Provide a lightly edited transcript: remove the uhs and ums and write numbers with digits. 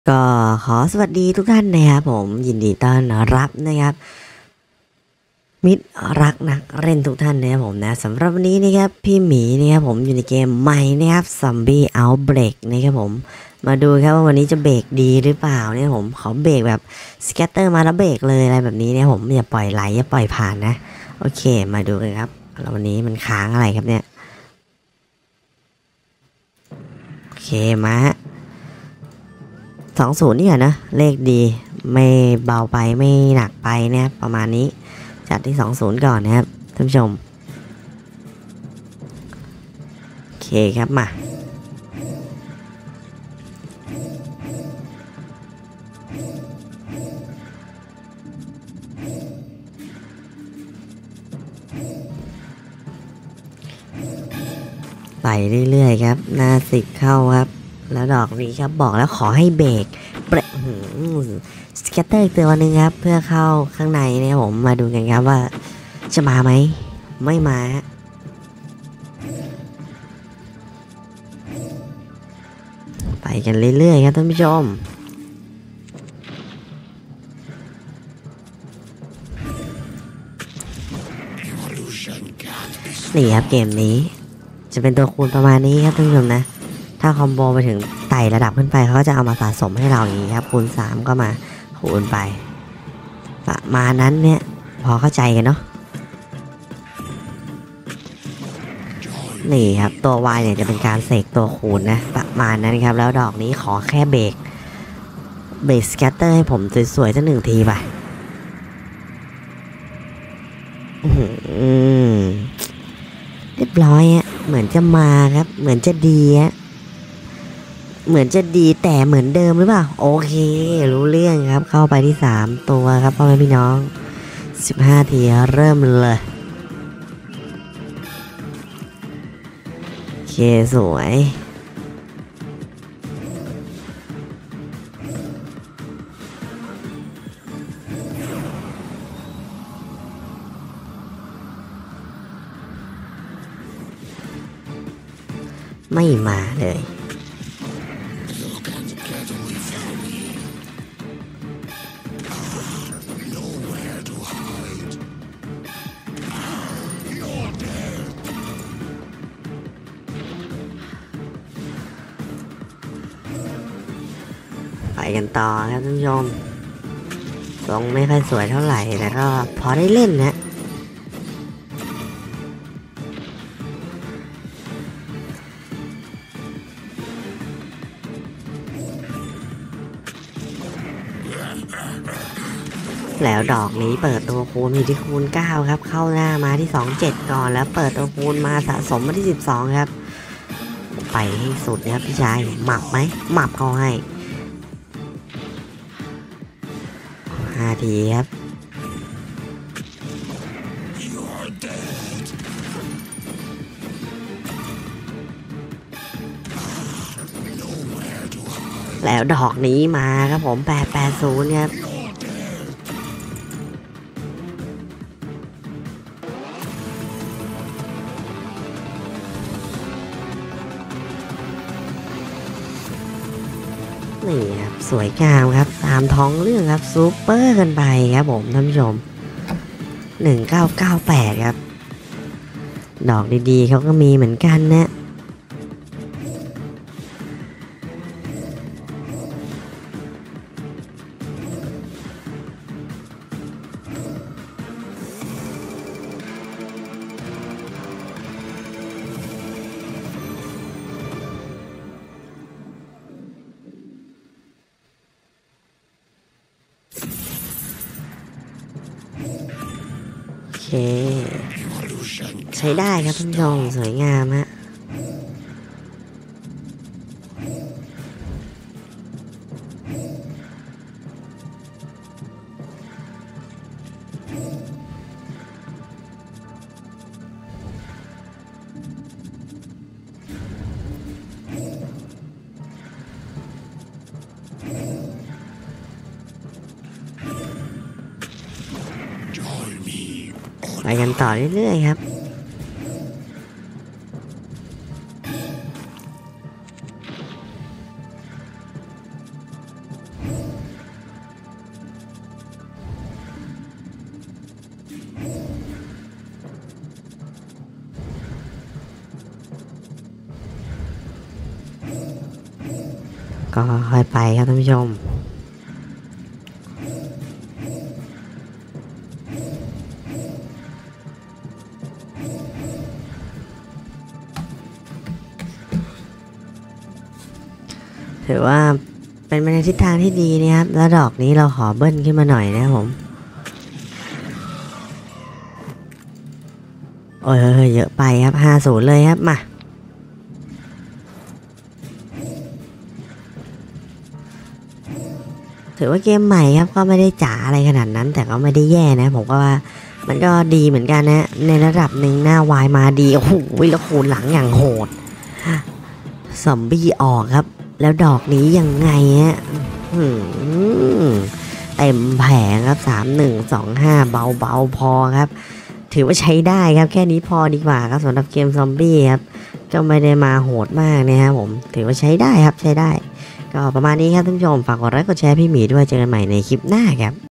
ก็ขอสวัสดีทุกท่านนะครับผมยินดีต้อนรับนะครับมิตรรักนักเล่นทุกท่านนะครับผมนะสำหรับวันนี้นะครับพี่หมีนะครับผมอยู่ในเกมใหม่นะครับ Zombie Outbreak นะครับผมมาดูครับว่าวันนี้จะเบรกดีหรือเปล่าเนี่ยผมขอเบรกแบบสแกตเตอร์มาแล้วเบรกเลยอะไรแบบนี้เนี่ยผมอย่าปล่อยไหลอย่าปล่อยผ่านนะโอเคมาดูกันครับแล้ววันนี้มันค้างอะไรครับเนี่ยโอเคมา20นี่นะเลขดีไม่เบาไปไม่หนักไปนะครับประมาณนี้จัดที่20ก่อนนะครับท่านผู้ชมโอเคครับมาไปเรื่อยๆครับหน้า10เข้าครับแล้วดอกนี้ครับบอกแล้วขอให้เบรกสแกตเตอร์อีกตัวนึงครับเพื่อเข้าข้างในเนี่ยผมมาดูกันครับว่าจะมาไหมไม่มาไปกันเรื่อยๆครับท่านผู้ชมนี่ครับเกมนี้จะเป็นตัวคูณประมาณนี้ครับท่านผู้ชมนะถ้าคอมโบไปถึงไต่ระดับขึ้นไปเขาก็จะเอามาสะสมให้เราอย่างนี้ครับคูณ3ก็มาคูณไปประมาณนั้นเนี่ยพอเข้าใจกันเนาะนี่ครับตัว Y เนี่ยจะเป็นการเสกตัวคูณนะประมาณนั้นครับแล้วดอกนี้ขอแค่เบรกสแกตเตอร์ให้ผมสวยๆสัก1 ทีไปเรียบร้อยฮะเหมือนจะมาครับเหมือนจะดีฮะเหมือนจะดีแต่เหมือนเดิมหรือเปล่าโอเครู้เรื่องครับเข้าไปที่3ตัวครับพ่อแม่พี่น้อง15 ทีเริ่มเลยโอเคสวยไม่มาเลยไปกันต่อครับท่านผู้ชมทรงไม่ค่อยสวยเท่าไหร่แต่ก็พอได้เล่นนะแล้วดอกนี้เปิดตัวคูณอยู่ที่คูณ9ครับเข้าหน้ามาที่27ก่อนแล้วเปิดตัวคูณมาสะสมมาที่12ครับไปให้สุดนะครับพี่ชายหมับไหมหมับเขาให้5 ทีครับแล้วดอกนี้มาครับผม880ครับนี่ครับสวยงามครับตามท้องเรื่องครับซูเปอร์กันไปครับผมท่านผู้ชม1998ครับดอกดีๆเขาก็มีเหมือนกันนะโอเคใช้ได้ครับท่านผู้ชมสวยงามฮะไปกันต่อเรื่อยๆครับ โก็ค่อยไปครับท่านผู้ชมถือว่าเป็นไปในทิศทางที่ดีนะครับแล้วดอกนี้เราขอเบิ้ลขึ้นมาหน่อยนะครับผมโอ้ยเยอะไปครับ50เลยครับมาถือว่าเกมใหม่ครับก็ไม่ได้จ๋าอะไรขนาดนั้นแต่ก็ไม่ได้แย่นะผมก็ว่ามันก็ดีเหมือนกันนะในระดับหนึ่งหน้าวายมาดีโอ้โหแล้วคูณหลังอย่างโหดซอมบี้ออกครับแล้วดอกนี้ยังไงฮะเต็มแผงครับ3125เบาๆพอครับถือว่าใช้ได้ครับแค่นี้พอดีกว่าครับสำหรับเกมซอมบี้ครับก็ไม่ได้มาโหดมากนะครับผมถือว่าใช้ได้ครับใช้ได้ก็ประมาณนี้ครับท่านผู้ชมฝากกดไลค์กดแชร์พี่หมีด้วยเจอกันใหม่ในคลิปหน้าครับ